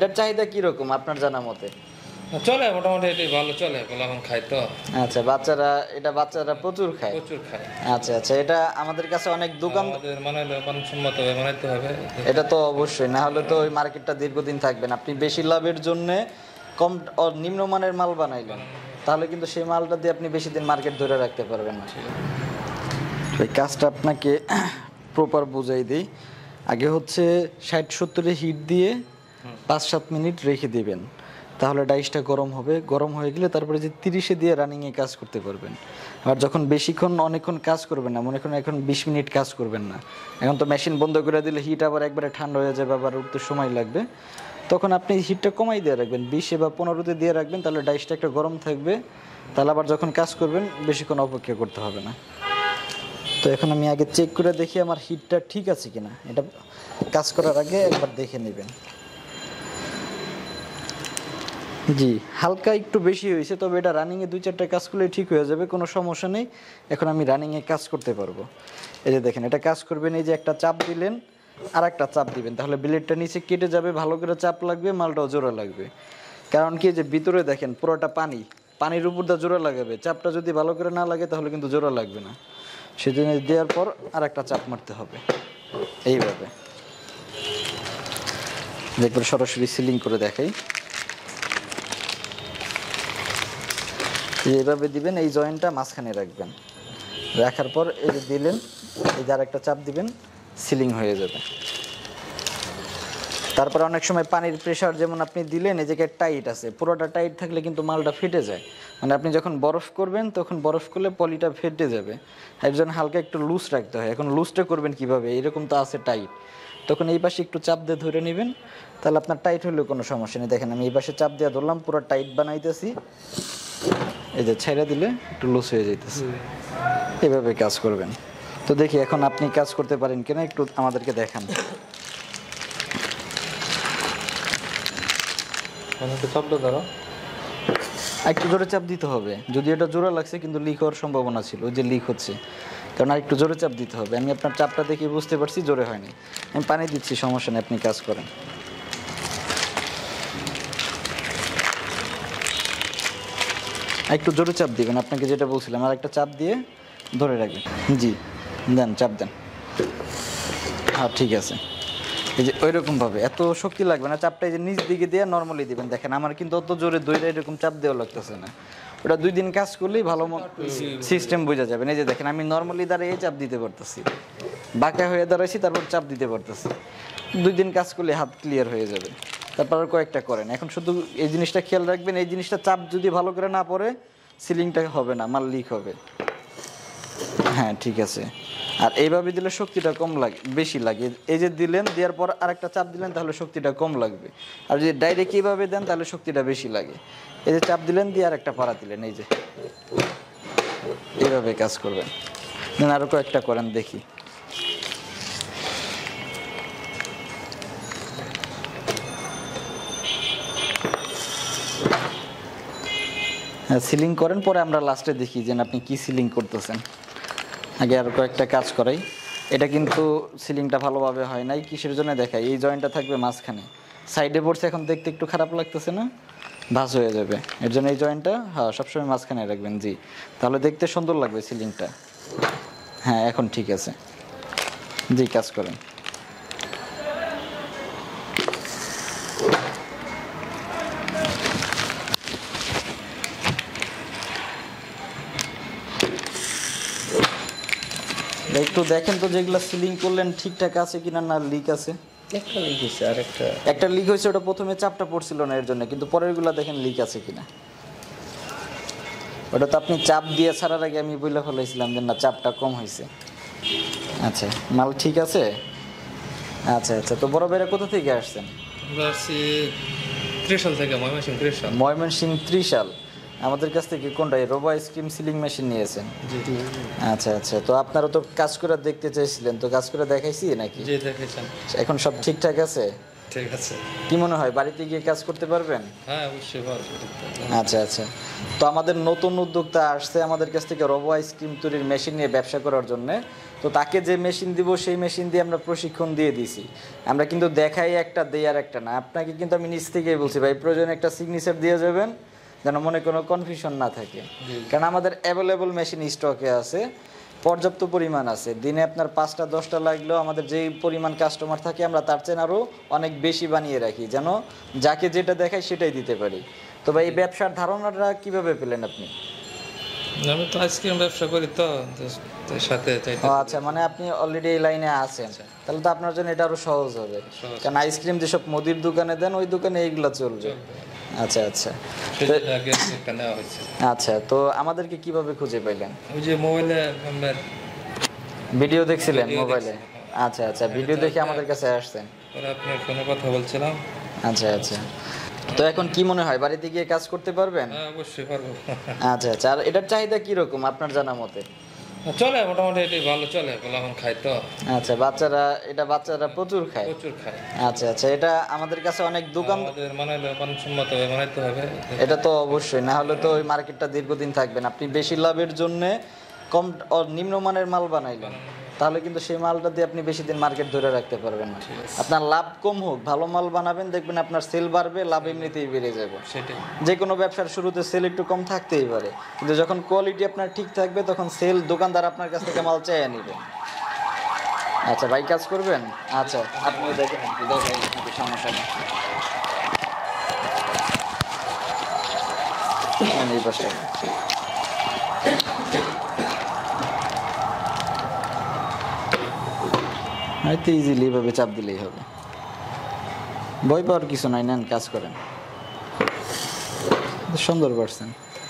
এটার চাহিদা কিরকম আপনার জানা মতে? চলে মোটামুটি, এটি ভালো চলে, এখন খাই তো। আচ্ছা, বাচ্চারা প্রচুর খায়? প্রচুর খায়। আচ্ছা আচ্ছা, এটা আমাদের কাছে অনেক দোকান, আমাদের মানসম্মত বানাইতে হবে। এটা তো অবশ্যই, না হলে তো ওই মার্কেটটা দীর্ঘদিন থাকবে না। আপনি বেশি লাভের জন্য কম নিম্নমানের মাল বানাইলেন, তাহলে কিন্তু সেই মালটা দিয়ে আপনি বেশি দিন মার্কেট ধরে রাখতে পারবেন না। এই কাজটা আপনাকে প্রপার বুঝাই দিই। আগে হচ্ছে 60-70-এ হিট দিয়ে 5-7 মিনিট রেখে দিবেন, তাহলে ডাইসটা গরম হবে। গরম হয়ে গেলে তারপরে যে 30-এ দিয়ে রানিংয়ে কাজ করতে পারবেন। আর যখন অনেকক্ষণ কাজ করবেন না, মনে করেন এখন 20 মিনিট কাজ করবেন না, এখন তো মেশিন বন্ধ করে দিলে হিট আবার একবারে ঠান্ডা হয়ে যাবে, আবার উঠতে সময় লাগবে। তখন আপনি হিটটা কমাই দিয়ে রাখবেন, 20 বা 15-তে দিয়ে রাখবেন, তাহলে ডাইসটা একটা গরম থাকবে, তাহলে আবার যখন কাজ করবেন বেশিক্ষণ অপেক্ষা করতে হবে না। তো এখন আমি আগে চেক করে দেখি আমার হিটটা ঠিক আছে কিনা, এটা কাজ করার আগে একবার দেখে নেবেন। জি, হালকা একটু বেশি হয়েছে, তবে এটা রানিংয়ে 2-4টা কাজ করলে ঠিক হয়ে যাবে, কোনো সমস্যা নেই। এখন আমি রানিংয়ে কাজ করতে পারবো। এই যে দেখেন, এটা কাজ করবেন, এই যে একটা চাপ দিলেন আর একটা চাপ দিবেন, তাহলে ব্লেডটা নিচে কেটে যাবে, ভালো করে চাপ লাগবে, মালটাও জোড়া লাগবে। কারণ কি, যে ভিতরে দেখেন পুরোটা পানির উপর দিয়ে জোড়া লাগাবে, চাপটা যদি ভালো করে না লাগে তাহলে কিন্তু জোড়া লাগবে না। সেজন্য দেওয়ার পর আর একটা চাপ মারতে হবে এইভাবে। দেখবেন সরাসরি সিলিং করে দেখাই, এইভাবে দিবেন, এই জয়েন্টটা মাঝখানে রাখবেন, রাখার পর এই যে দিলেন, এই যে আরেকটা চাপ দিবেন, সিলিং হয়ে যাবে। তারপর অনেক সময় পানির প্রেশার যেমন আপনি দিলেন, এই জায়গায় টাইট আছে, পুরোটা টাইট থাকলে কিন্তু মালটা ফেটে যায়। মানে আপনি যখন বরফ করবেন তখন বরফ করলে পলিটা ফেটে যাবে, এর জন্য হালকা একটু লুজ রাখতে হয়। এখন লুজটা করবেন কিভাবে, এরকম তো আছে টাইট, তখন এই পাশে একটু চাপ দিয়ে ধরে নেবেন, তাহলে আপনার টাইট হলেও কোনো সমস্যা নেই। দেখেন আমি এই পাশে চাপ দিয়ে ধরলাম, পুরো টাইট বানাইতেছি, এই যে ছেড়ে দিলে একটু লুজ হয়ে যাইতেছে। এভাবে কাজ করবেন। তো দেখি এখন আপনি কাজ করতে পারেন কিনা, একটু আমাদেরকে দেখান। একটু জোরে চাপ দিতে হবে, যদি এটা জোরে লাগছে কিন্তু লিক হওয়ার সম্ভাবনা ছিল, ওই যে লিক হচ্ছে, কারণ আর একটু জোরে চাপ দিতে হবে। আমি আপনার চাপটা দেখে বুঝতে পারছি জোরে হয়নি, আমি পানি দিচ্ছি, সমস্যা নেই, আপনি কাজ করেন। একটু জোরে চাপ দিবেন, আপনাকে যেটা বলছিলাম, আর একটা চাপ দিয়ে ধরে রাখবেন। জি, দেন, চাপ দেন। হ্যাঁ, ঠিক আছে। এই যে ওইরকমভাবে, এত শক্তি লাগবে না, চাপটা এই যে নিচ দিকে দিয়ে নর্মালি দিবেন। দেখেন আমার কিন্তু অত জোরে দইটা এরকম চাপ দেওয়া লাগতেছে না, ওটা 2 দিন কাজ করলেই ভালো সিস্টেম বোঝা যাবে। এই যে দেখেন আমি নর্মালি দাঁড়িয়ে চাপ দিতে পারতেছি, বাঁকা হয়ে দাঁড়াইছি, তারপর চাপ দিতে পারতেছি। 2 দিন কাজ করলে হাত ক্লিয়ার হয়ে যাবে। তারপর আর কয়েকটা করেন। এখন শুধু এই জিনিসটা খেয়াল রাখবেন, এই জিনিসটা চাপ যদি ভালো করে না পড়ে সিলিংটা হবে না, মাল লিক হবে। হ্যাঁ, ঠিক আছে। আর এইভাবে দিলে শক্তিটা কম লাগে, বেশি লাগে। এই যে দিলেন, দেওয়ার পর আরেকটা চাপ দিলেন, তাহলে শক্তিটা কম লাগবে। আর যদি ডাইরেক্ট এইভাবে দেন তাহলে শক্তিটা বেশি লাগে। এই যে চাপ দিলেন, দিয়ে আর একটা পাড়া দিলেন, এই যে এইভাবে কাজ করবেন। দেন আরো কয়েকটা করেন দেখি। হ্যাঁ, সিলিং করেন, পরে আমরা লাস্টে দেখি যে আপনি কি সিলিং করতেছেন। আগে আর কয়েকটা কাজ করাই। এটা কিন্তু সিলিংটা ভালোভাবে হয় নাই, কিসের জন্য দেখাই, এই জয়েন্টটা থাকবে মাঝখানে, সাইডে পড়ছে, এখন দেখতে একটু খারাপ লাগতেছে না, ভাঁজ হয়ে যাবে, এর জন্য এই জয়েন্টটা সবসময় মাঝখানে রাখবেন। জি, তাহলে দেখতে সুন্দর লাগবে সিলিংটা। হ্যাঁ, এখন ঠিক আছে। জি, কাজ করেন। একটু দেখেন তো যেগুলো সিলিং করলেন ঠিকঠাক আছে কিনা, না লিক আছে। একটা লিক হয়েছে, আর একটা লিক হয়েছে, ওটা প্রথমে চাপটা পড়ছিল না এর জন্য, কিন্তু পরেরগুলো দেখেন লিক আছে কিনা। ওটা তো আপনি চাপ দিয়ে ছাড়ার আগে আমি বলে ফেলাইছিলাম যে না, চাপটা কম হয়েছে। আচ্ছা, মাল ঠিক আছে। আচ্ছা আচ্ছা, তো বড় ভাইরা কোথা থেকে আসছেন? ত্রিশাল থেকে, ময়মনসিংহ ত্রিশাল। আমাদের কাছ থেকে কোনটা, রোবা স্কিম সিলিং মেশিন নিয়েছেন? আচ্ছা আচ্ছা, তো আপনারা তো কাজ করে দেখতে চাইছিলেন, তো কাজ করে দেখাইছি নাকি? জি, দেখাইছেন। এখন সব ঠিকঠাক আছে? ঠিক আছে। কি মনে হয় বাড়িতে গিয়ে কাজ করতে পারবেন? হ্যাঁ, অবশ্যই পারবো। আচ্ছা আচ্ছা। তো আমাদের নতুন উদ্যোক্তা আসছে আমাদের কাছ থেকে রবো আইসক্রিম তৈরির মেশিন নিয়ে ব্যবসা করার জন্য। তো তাকে যে মেশিন দিব সেই মেশিন দিয়ে আমরা প্রশিক্ষণ দিয়ে দিছি। আমরা কিন্তু দেখাই একটা, দেই আর একটা না। আপনাকে কিন্তু আমি নিজ থেকেই বলছি ভাই, প্রয়োজনে একটা সিগনেচার দিয়ে যাবেন, যেন মনে কোনো কনফিউশন না থাকে। কারণ আমাদের অ্যাভেলেবল মেশিন স্টকে আছে, পর্যাপ্ত পরিমাণ আছে। দিনে আপনার 5টা 10টা লাগলেও আমাদের যেই পরিমাণ কাস্টমার থাকে আমরা তার চেয়ে আরও অনেক বেশি বানিয়ে রাখি, যেন যাকে যেটা দেখায় সেটাই দিতে পারি। তো ভাই, এই ব্যবসার ধারণাটা কিভাবে পেলেন আপনি? আমি তো আইসক্রিম ব্যবসা করি, তো তো সাথে ও আচ্ছা, মানে আপনি অলরেডি এই লাইনে আছেন, তাহলে তো আপনার জন্য এটা আরো সহজ হবে। কারণ আইসক্রিম যেসব মুদির দোকানে দেন ওই দোকানে এইগুলো চলবে। আচ্ছা আচ্ছা। আগে একটা নেওয়া হয়েছে। আচ্ছা, তো আমাদেরকে কিভাবে খুঁজে পাইলেন? ওই যে মোবাইলে আমরা ভিডিও দেখছিলেন ভিডিও মোবাইলে? দেখছিলাম। আচ্ছা আচ্ছা, ভিডিও দেখে আমাদের কাছে আসছেন। পরে আপনার ফোনে কথা বলছিলাম। আচ্ছা আচ্ছা। তো এখন কি মনে হয় বাড়িতে গিয়ে কাজ করতে পারবেন? হ্যাঁ, অবশ্যই পারবো। আচ্ছা আচ্ছা। আর এটার চাহিদা কিরকম আপনার জানা মতে? চলে, মোটামুটি এটাই ভালো চলে, এখন খাই তো। আচ্ছা, বাচ্চারা প্রচুর খায়? প্রচুর খাই। আচ্ছা আচ্ছা। এটা আমাদের কাছে অনেক দোকান, আমাদের মানাইলে মানসম্মত বানাইতে হবে। এটা তো অবশ্যই, না হলে তো ওই মার্কেটটা দীর্ঘদিন থাকবে না। আপনি বেশি লাভের জন্য কম নিম্নমানের মাল বানাইলেন, তাহলে কিন্তু সেই মালটা দিয়ে আপনি বেশি দিন মার্কেট ধরে রাখতে পারবেন না। আপনার লাভ কম হোক, ভালো মাল বানাবেন, দেখবেন আপনার সেল বাড়বে, লাভ এমনিতেই বেড়ে যাবে। সেটাই। যে কোনো ব্যবসার শুরুতে সেল একটু কম থাকতেই পারে, কিন্তু যখন কোয়ালিটি আপনার ঠিক থাকবে তখন সেল দোকানদার আপনার কাছ থেকে মাল চেয়ে নেবে। আচ্ছা ভাই, কাজ করবেন? আচ্ছা, আপনিও দেখেন, একটু দেখাই, একটু সমস্যা নেই। এই পাশে হয়তো ইজিলি এভাবে চাপ দিলেই হবে, ভয় পাওয়ার কিছু নাই। নেন, কাজ করেন, সুন্দর করছেন।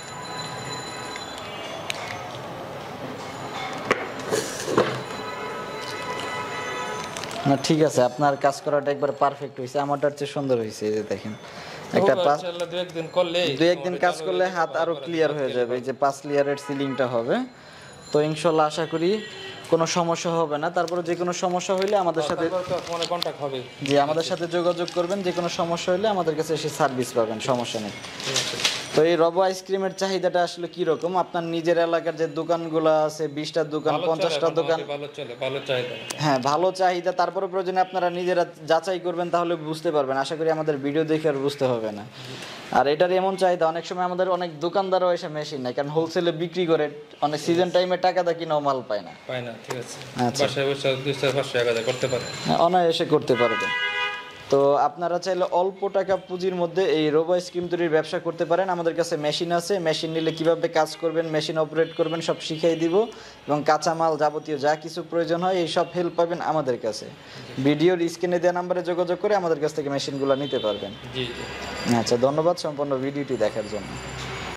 না ঠিক আছে, আপনার কাজ করাটা একবার পারফেক্ট হয়েছে, আমারটার চেয়ে সুন্দর হয়েছে। এই যে দেখেন, একটা দুই একদিন কাজ করলে হাত আরো ক্লিয়ার হয়ে যাবে। এই যে 5 লেয়ারের সিলিংটা হবে, তো ইনশাল্লাহ আশা করি কোনো সমস্যা হবে না। তারপরে যে কোনো সমস্যা হইলে আমাদের সাথে কন্টাক্ট হবে। জি, আমাদের সাথে যোগাযোগ করবেন। যে কোনো সমস্যা হলে আমাদের কাছে এসে সার্ভিস পাবেন, সমস্যা নেই। তো এই রবো আইসক্রিমের চাহিদাটা আসলে কি রকম? আপনার নিজের এলাকার যে দোকানগুলো আছে, 20টা দোকান, 50টা দোকান, ভালো চলে, ভালো চাহিদা। হ্যাঁ ভালো চাহিদা। তারপরে প্রয়োজনে আপনারা নিজেরা যাচাই করবেন, তাহলে বুঝতে পারবেন। আশা করি আমাদের ভিডিও দেখে আর বুঝতে হবে না। আর এটার এমন চাহিদা, অনেক সময় আমাদের অনেক দোকানদারও এসে মেশিন নেয়, কারণ হোলসেলে বিক্রি করে, অনেক সিজন টাইমে টাকা দা কিনাও মাল পায় না। ঠিক আছে। আচ্ছা, বাসায় বসে 200-500 করতে পারে, অনায়াসে করতে পারবে। তো আপনারা চাইলে অল্প টাকা পুঁজির মধ্যে এই রবো আইসক্রিম তৈরির ব্যবসা করতে পারেন। আমাদের কাছে মেশিন আছে, মেশিন নিলে কিভাবে কাজ করবেন, মেশিন অপারেট করবেন, সব শিখিয়ে দিব। এবং কাঁচামাল যাবতীয় যা কিছু প্রয়োজন হয় এই সব হেল্প পাবেন আমাদের কাছে। ভিডিওর স্ক্রিনে দেওয়া নাম্বারে যোগাযোগ করে আমাদের কাছ থেকে মেশিনগুলো নিতে পারবেন। জি। আচ্ছা, ধন্যবাদ সম্পূর্ণ ভিডিওটি দেখার জন্য।